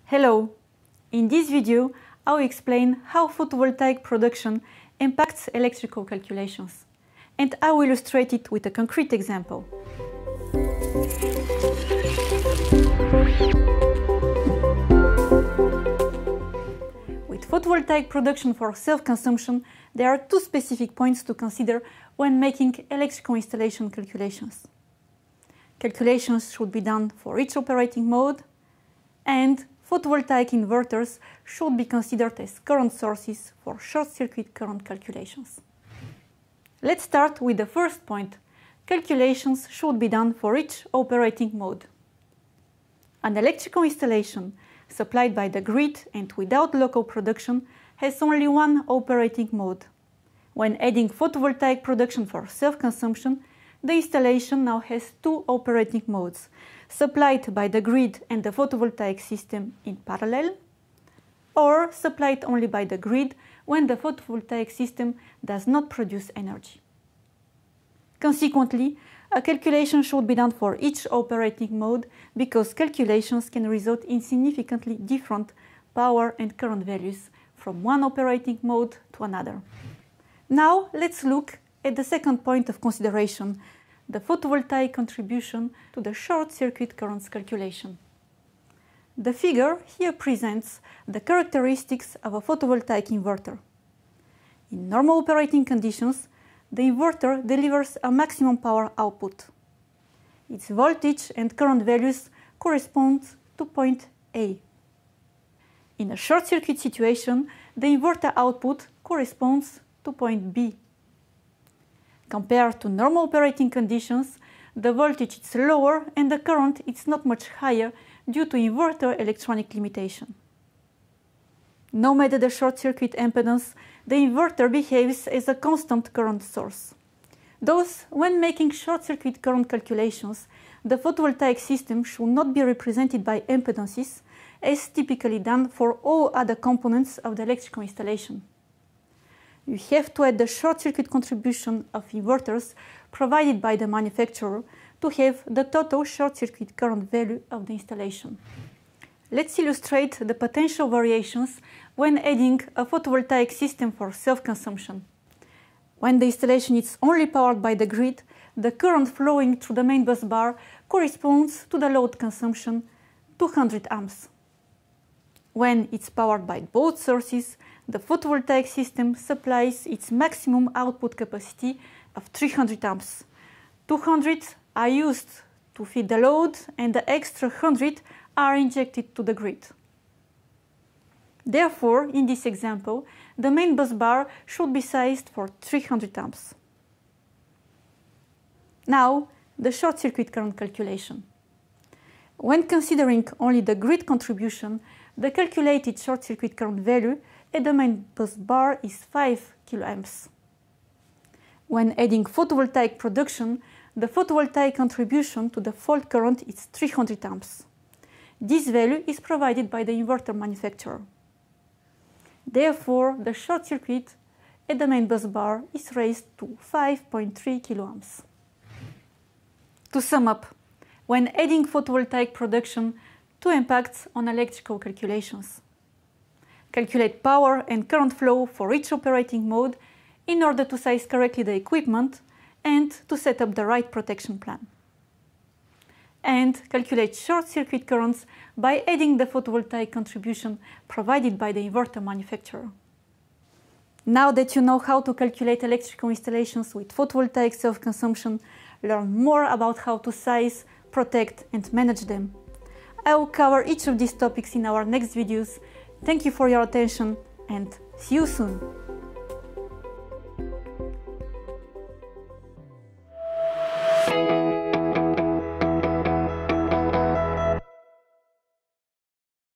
Hello! In this video, I will explain how photovoltaic production impacts electrical calculations, and I will illustrate it with a concrete example. With photovoltaic production for self-consumption, there are two specific points to consider when making electrical installation calculations. Calculations should be done for each operating mode, and photovoltaic inverters should be considered as current sources for short-circuit current calculations. Let's start with the first point. Calculations should be done for each operating mode. An electrical installation supplied by the grid and without local production has only one operating mode. When adding photovoltaic production for self-consumption, the installation now has two operating modes, supplied by the grid and the photovoltaic system in parallel, or supplied only by the grid when the photovoltaic system does not produce energy. Consequently, a calculation should be done for each operating mode because calculations can result in significantly different power and current values from one operating mode to another. Now let's look at the second point of consideration, the photovoltaic contribution to the short-circuit currents calculation. The figure here presents the characteristics of a photovoltaic inverter. In normal operating conditions, the inverter delivers a maximum power output. Its voltage and current values correspond to point A. In a short-circuit situation, the inverter output corresponds to point B. Compared to normal operating conditions, the voltage is lower and the current is not much higher due to inverter electronic limitation. No matter the short-circuit impedance, the inverter behaves as a constant current source. Thus, when making short-circuit current calculations, the photovoltaic system should not be represented by impedances, as typically done for all other components of the electrical installation. You have to add the short-circuit contribution of inverters provided by the manufacturer to have the total short-circuit current value of the installation. Let's illustrate the potential variations when adding a photovoltaic system for self-consumption. When the installation is only powered by the grid, the current flowing through the main bus bar corresponds to the load consumption, 200 amps. When it's powered by both sources, the photovoltaic system supplies its maximum output capacity of 300 amps. 200 are used to feed the load and the extra 100 are injected to the grid. Therefore, in this example, the main bus bar should be sized for 300 amps. Now, the short-circuit current calculation. When considering only the grid contribution, the calculated short-circuit current value at the main bus bar is 5 kA. When adding photovoltaic production, the photovoltaic contribution to the fault current is 300 amps. This value is provided by the inverter manufacturer. Therefore, the short circuit at the main bus bar is raised to 5.3 kA. To sum up, when adding photovoltaic production, two impacts on electrical calculations. Calculate power and current flow for each operating mode in order to size correctly the equipment and to set up the right protection plan. And calculate short-circuit currents by adding the photovoltaic contribution provided by the inverter manufacturer. Now that you know how to calculate electrical installations with photovoltaic self-consumption, learn more about how to size, protect and manage them. I will cover each of these topics in our next videos. Thank you for your attention and see you soon!